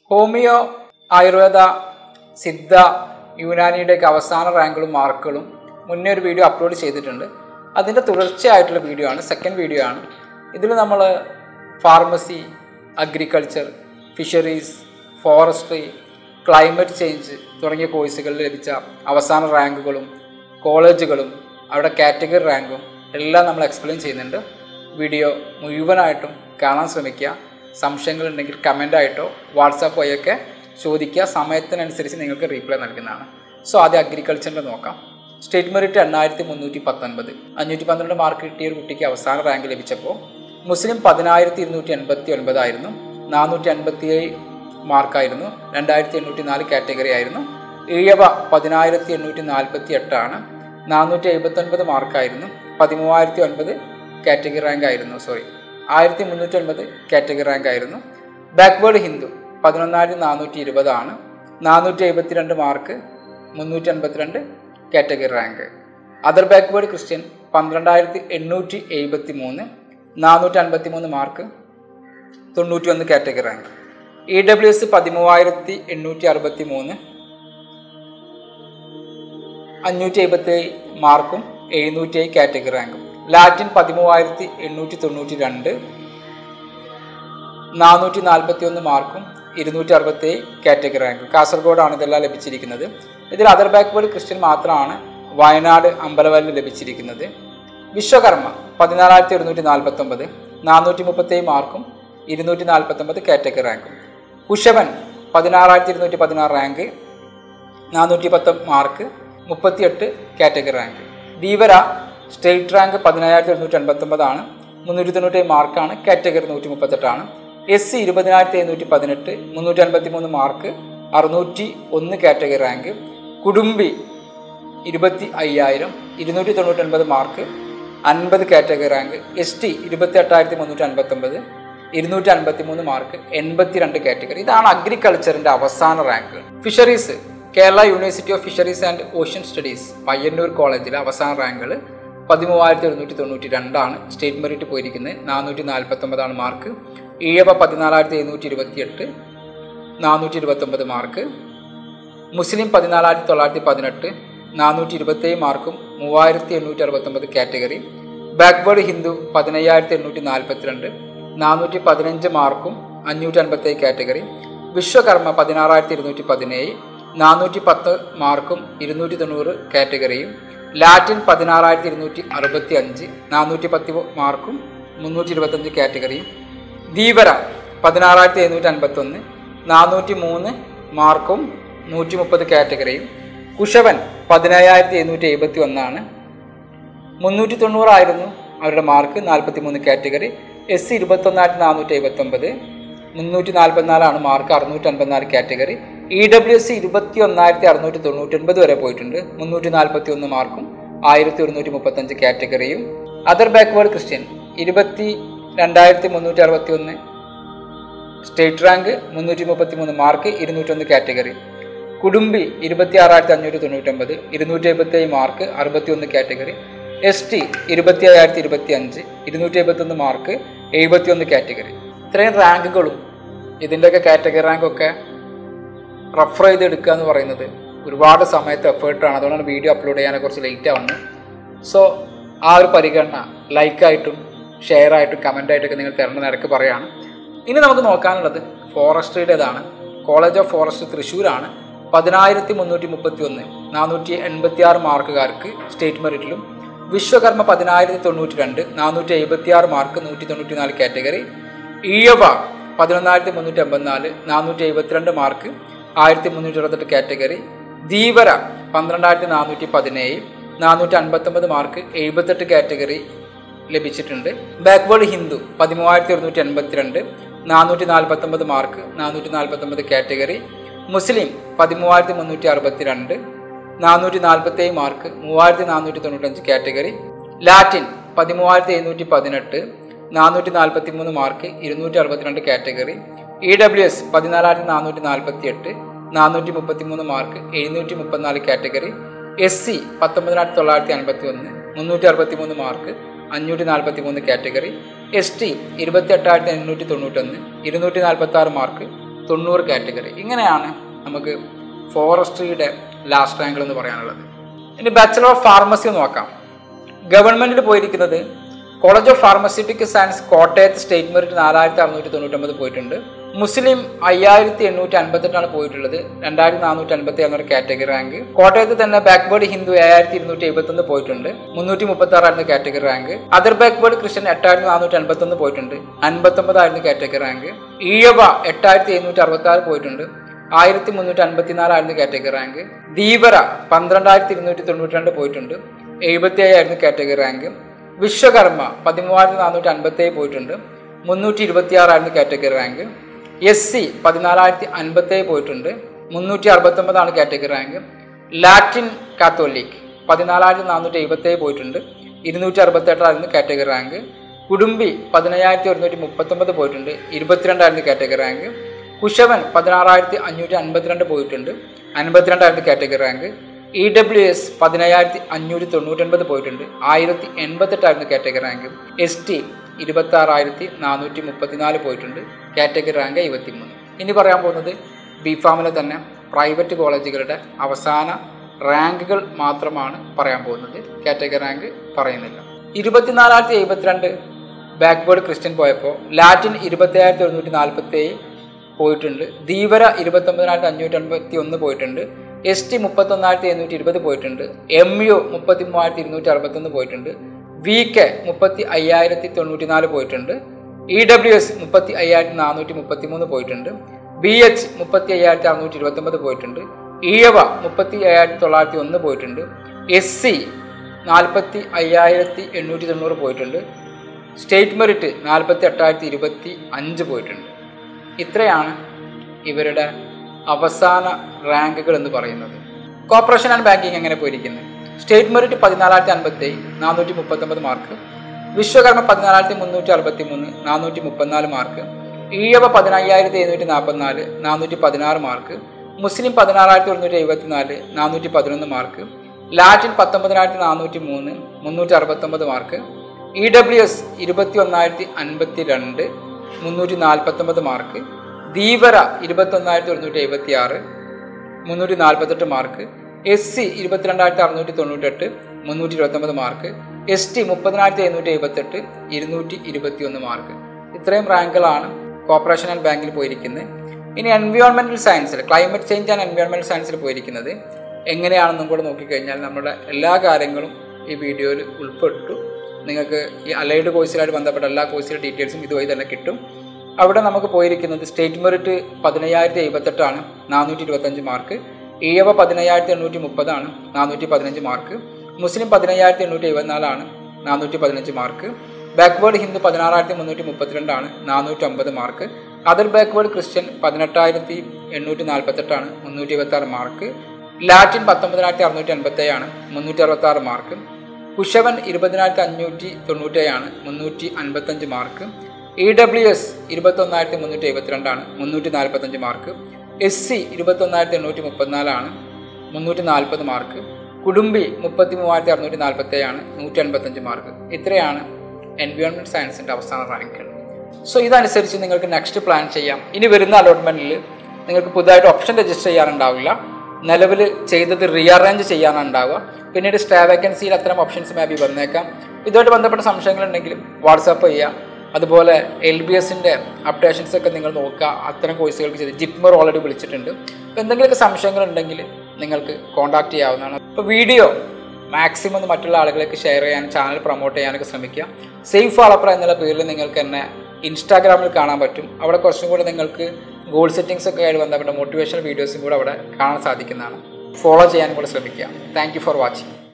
Homeo, Ayurveda, Siddha, യുനാനിയുടെയൊക്കെ അവസാന റാങ്കുകളും മാർക്കുകളും മുന്നേ ഒരു വീഡിയോ അപ്ലോഡ് ചെയ്തിട്ടുണ്ട്. അതിൻ്റെ തുടർച്ചയായിട്ടുള്ള വീഡിയോ ആണ്, സെക്കൻഡ് വീഡിയോ ആണ്. ഇതിൽ നമ്മൾ pharmacy, agriculture, fisheries, forestry, climate change തുടങ്ങിയ കോഴ്സുകളിൽ ലഭിച്ച അവസാന റാങ്കുകളും കോളേജുകളും അവരുടെ കാറ്റഗറി റാങ്കും എല്ലാം നമ്മൾ എക്സ്പ്ലെയിൻ ചെയ്യുന്നുണ്ട്. വീഡിയോ മുഴുവനായിട്ടും കാണാൻ ശ്രമിക്കുക. സംശയങ്ങളുണ്ടെങ്കിൽ കമൻ്റായിട്ടോ വാട്സാപ്പ് വഴിയൊക്കെ ചോദിക്കുക. സമയത്തിനനുസരിച്ച് നിങ്ങൾക്ക് റീപ്ലൈ നൽകുന്നതാണ്. സോ ആദ്യം അഗ്രികൾച്ചറിൻ്റെ നോക്കാം. സ്റ്റേറ്റ് മെറിറ്റ് 8319, 512 മാർക്ക് കിട്ടിയ ഒരു കുട്ടിക്ക് അവസാന റാങ്ക് ലഭിച്ചപ്പോൾ മുസ്ലിം 10289 ആയിരുന്നു, 457 മാർക്കായിരുന്നു, 2804 കാറ്റഗറി ആയിരുന്നു. ഈഴവ 10848 ആണ്, 479 മാർക്കായിരുന്നു, 13009 കാറ്റഗറി റാങ്ക് ആയിരുന്നു. 1309 കാറ്റഗറി റാങ്ക് ആയിരുന്നു. ബാക്ക്വേർഡ് ഹിന്ദു 11420 ആണ്, 472 mark, 382 category rank. Other backward Christian 12873, 453 mark, 91 category rank. EWS 13863, 577 മാർക്കും, 707 കാറ്റഗറി റാങ്കും. ലാറ്റിൻ 13892, 441 മാർക്കും, 267 കാറ്റഗറി റാങ്കും. കാസർഗോഡാണ് ഇതെല്ലാം ലഭിച്ചിരിക്കുന്നത്. ഇതിൽ അതർ ബാക്ക്വേർഡ് ക്രിസ്ത്യൻ മാത്രമാണ് വയനാട് അമ്പലവയലിൽ ലഭിച്ചിരിക്കുന്നത്. വിശ്വകർമ്മ 14149, 437 മാർക്കും, 249 കാറ്റഗറി റാങ്കും. Kushavan 16216 rank, 410 mark, 38 category rank. Dheevara state rank 10789 ആണ്, 397 മാർക്കാണ്, കാറ്റഗറി 138 ആണ്. SC 20718, 353 mark, 601 category rank. Kudumbi 25000, 299 mark, 50 category rank. ST 28359, 253 mark, 82 category. ഇതാണ് അഗ്രികൾച്ചറിൻ്റെ അവസാന rank. Fisheries Kerala university of fisheries and ocean studies Payyanur കോളേജിലെ അവസാന റാങ്കുകൾ 13192 ആണ്. സ്റ്റേറ്റ് മെറിറ്റ് പോയിരിക്കുന്നത് 449 ആണ് മാർക്ക്. ഈഴവ 14728, 429 മാർക്ക്. മുസ്ലിം 14918, 427 മാർക്കും, 3869 കാറ്റഗറി. ബാക്ക്വേർഡ് ഹിന്ദു 15842, 415 മാർക്കും, 557 കാറ്റഗറി. വിശ്വകർമ്മ 16217, 410 മാർക്കും, 290 കാറ്റഗറിയും. ലാറ്റിൻ 16265, 410 മാർക്കും, 325 കാറ്റഗറിയും. ധീവര 16751, 403 മാർക്കും, 130 കാറ്റഗറിയും. കുശവൻ 17771 ആണ്, 390 ആയിരുന്നു അവരുടെ മാർക്ക്, 43 കാറ്റഗറി. SC 21459, 344 ആണ് മാർക്ക്, 654 കാറ്റഗറി. EWS 21699 വരെ പോയിട്ടുണ്ട്, 341 മാർക്കും, 1135 കാറ്റഗറിയും. Other backward Christian 22361, state rank 333 mark, 201 category. Kudumbi 26599, 277 mark, 61 category. ST 25025, 271 mark, 71 category. ഇത്രയും റാങ്കുകളും ഇതിൻ്റെയൊക്കെ കാറ്റഗറി റാങ്കൊക്കെ റഫർ ചെയ്തെടുക്കുക എന്ന് പറയുന്നത് ഒരുപാട് സമയത്ത് എഫേർട്ടാണ്. അതുകൊണ്ടാണ് വീഡിയോ അപ്ലോഡ് ചെയ്യാൻ കുറച്ച് ലേറ്റ് ആവുന്നത്. സോ ആ ഒരു പരിഗണന ലൈക്കായിട്ടും ഷെയറായിട്ടും കമൻ്റായിട്ടൊക്കെ നിങ്ങൾ തരേണ്ട നിരക്ക് പറയുകയാണ്. ഇനി നമുക്ക് നോക്കാനുള്ളത് ഫോറസ്ട്രിയുടേതാണ്. കോളേജ് ഓഫ് ഫോറസ്റ്റ് തൃശ്ശൂരാണ്. 10331, 486 മാർക്കുകാർക്ക് സ്റ്റേറ്റ് മെറിറ്റിലും. Vishwakarma 10092, 476 mark, 194 category. Ezhava 11384, 472 mark, 1328 category. Dheevara 12417, 459 mark, 78 category ലഭിച്ചിട്ടുണ്ട്. Backward Hindu 13182, 449 mark, 449 category. Muslim 13362, 447 mark, 3495 category. Latin 13718, 443 mark, 262 category. EWS 14448, 433 mark, 734 category. SC 19951, 363 mark, 543 category. ST 28891, 246 mark, 90 category. ഇങ്ങനെയാണ് നമുക്ക് ഫോറസ്ട്രിയുടെ ലാസ്റ്റ് റാങ്കുകൾ എന്ന് പറയാനുള്ളത്. ഇനി ബാച്ചലർ ഓഫ് ഫാർമസി നോക്കാം. ഗവൺമെൻറ്റിൽ പോയിരിക്കുന്നത് കോളേജ് ഓഫ് ഫാർമസ്യൂട്ടിക്കൽ സയൻസ് കോട്ടയത്ത് സ്റ്റേറ്റ് മെറിറ്റ് 4699 പോയിട്ടുണ്ട്. മുസ്ലിം 5858 പോയിട്ടുള്ളത്, 2457 കാറ്റഗറി റാങ്ക്. കോട്ടയത്ത് തന്നെ ബാക്ക്വേർഡ് ഹിന്ദു 7271 പോയിട്ടുണ്ട്, 336 category rank. Other backward Christian 8451 പോയിട്ടുണ്ട്, 59 കാറ്റഗറി റാങ്ക്. ഈഴവ 8766 പോയിട്ടുണ്ട്, 1354 കാറ്റഗറി റാങ്ക്. ധീവര 12292 പോയിട്ടുണ്ട്, 77 കാറ്റഗറി റാങ്ക്. വിശ്വകർമ്മ 13457 പോയിട്ടുണ്ട്, 326 കാറ്റഗറി റാങ്ക്. SC 14057 പോയിട്ടുണ്ട്, 369 കാറ്റഗറി റാങ്ക്. ലാറ്റിൻ കാത്തോലിക് 14477 പോയിട്ടുണ്ട്, 268 കാറ്റഗറി റാങ്ക്. കുടുംബി 11139 പോയിട്ടുണ്ട്, 22 കാറ്റഗറി റാങ്ക്. കുശവൻ 16552 പോയിട്ടുണ്ട്, 52 കാറ്റഗറി റാങ്ക്. EWS 10599 പോയിട്ടുണ്ട്, 1088 കാറ്റഗറി റാങ്ക്. ST 26434 പോയിട്ടുണ്ട്, കാറ്റഗറി റാങ്ക് 23. ഇനി പറയാൻ പോകുന്നത് ബിഫാമിലെ തന്നെ പ്രൈവറ്റ് കോളേജുകളുടെ അവസാന റാങ്കുകൾ മാത്രമാണ് പറയാൻ പോകുന്നത്. കാറ്റഗറി റാങ്ക് പറയുന്നില്ല. 24072 ബാക്ക്വേർഡ് ക്രിസ്ത്യൻ പോയപ്പോൾ ലാറ്റിൻ 27147 പോയിട്ടുണ്ട്, ധീവര 29551 പോയിട്ടുണ്ട്, ST 31720 പോയിട്ടുണ്ട്, MU 33261 പോയിട്ടുണ്ട്, VK 35094 പോയിട്ടുണ്ട്, EWS 35433 പോയിട്ടുണ്ട്, BH 35629 പോയിട്ടുണ്ട്, ഈഴവ 35901 പോയിട്ടുണ്ട്, SC 45890 പോയിട്ടുണ്ട്, സ്റ്റേറ്റ് മെറിറ്റ് 48025 പോയിട്ടുണ്ട്. ഇത്രയാണ് ഇവരുടെ അവസാന റാങ്കുകൾ എന്ന് പറയുന്നത്. കോർപ്പറേഷൻ ആൻഡ് ബാങ്കിങ് എങ്ങനെ പോയിരിക്കുന്നത്? State merit 14057 439 mark, Vishwakarma 14363 434 mark, Ezhava 15744 416 mark, Muslim 16174 411 mark, Latin 19403 369 mark, EWS 21052 349 mark, Dheevara 21176 348 mark, SC 22698 329 mark, ST 30778 221 mark. ഇത്രയും റാങ്കുകളാണ് കോർപ്പറേഷൻ ആൻഡ് ബാങ്കിൽ പോയിരിക്കുന്നത്. ഇനി എൻവയോൺമെൻറ്റൽ സയൻസിൽ, ക്ലൈമറ്റ് ചേഞ്ച് ആൻഡ് എൻവയോൺമെൻറ്റൽ സയൻസിൽ പോയിരിക്കുന്നത് എങ്ങനെയാണെന്നും കൂടെ നോക്കിക്കഴിഞ്ഞാൽ നമ്മുടെ എല്ലാ കാര്യങ്ങളും ഈ വീഡിയോയിൽ ഉൾപ്പെട്ടു. നിങ്ങൾക്ക് ഈ അലൈഡ് കോഴ്സിലായിട്ട് ബന്ധപ്പെട്ട എല്ലാ കോഴ്സിലെ ഡീറ്റെയിൽസും ഇതുവഴി തന്നെ കിട്ടും. അവിടെ നമുക്ക് പോയിരിക്കുന്നത് state merit 10078 425 mark, Ezhava 10830 415 mark, Muslim 10874 415 mark, backward Hindu 16332 450 mark, other backward Christian 18848 326 mark, Latin 19687 366 mark, Kushavan 20597 355 mark, EWS 21372 345 mark, SC 21834 340 mark, Kudumbi 33647 185 mark. ഇത്രയാണ് എൻവയോൺമെൻറ്റ് സയൻസിൻ്റെ അവസാന റാങ്കുകൾ. സോ ഇതനുസരിച്ച് നിങ്ങൾക്ക് നെക്സ്റ്റ് പ്ലാൻ ചെയ്യാം. ഇനി വരുന്ന അലോട്ട്മെൻറ്റിൽ നിങ്ങൾക്ക് പുതുതായിട്ട് ഓപ്ഷൻ രജിസ്റ്റർ ചെയ്യാനുണ്ടാവില്ല, നിലവിൽ ചെയ്തത് റീഅറേഞ്ച് ചെയ്യാനുണ്ടാവുക. പിന്നീട് സ്റ്റേ വേക്കൻസിയിൽ അത്തരം ഓപ്ഷൻസ് മേബി വന്നേക്കാം. ഇതുമായിട്ട് ബന്ധപ്പെട്ട സംശയങ്ങളുണ്ടെങ്കിൽ വാട്സാപ്പ് ചെയ്യുക. അതുപോലെ LBSൻ്റെ അപ്ഡേഷൻസ് ഒക്കെ നിങ്ങൾ നോക്കുക. അത്തരം കോഴ്സുകൾക്ക് ചെയ്ത് ജിപ്മർ ഓൾറെഡി വിളിച്ചിട്ടുണ്ട്. അപ്പോൾ എന്തെങ്കിലുമൊക്കെ സംശയങ്ങളുണ്ടെങ്കിൽ നിങ്ങൾക്ക് കോൺടാക്ട് ചെയ്യാവുന്നതാണ്. അപ്പോൾ വീഡിയോ മാക്സിമം മറ്റുള്ള ആളുകളേക്ക് ഷെയർ ചെയ്യാനും ചാനൽ പ്രൊമോട്ട് ചെയ്യാനൊക്കെ ശ്രമിക്കുക. സേഫ് ആളപ്ര എന്നുള്ള പേരിൽ നിങ്ങൾക്ക് എന്നെ ഇൻസ്റ്റാഗ്രാമിൽ കാണാൻ പറ്റും. അവിടെ കുറച്ചും കൂടെ നിങ്ങൾക്ക് ഗോൾ സെറ്റിംഗ്സ് ഒക്കെ ആയിട്ട് ബന്ധപ്പെട്ട മോട്ടിവേഷണൽ വീഡിയോസും കൂടെ അവിടെ കാണാൻ സാധിക്കുന്നതാണ്. ഫോളോ ചെയ്യാനും കൂടെ ശ്രമിക്കുക. Thank you for watching.